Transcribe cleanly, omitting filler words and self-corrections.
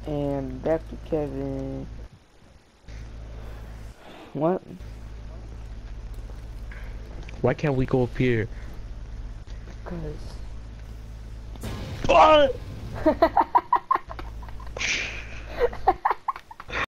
And back to Kevin. What? Why can't we go up here? Cause Ah!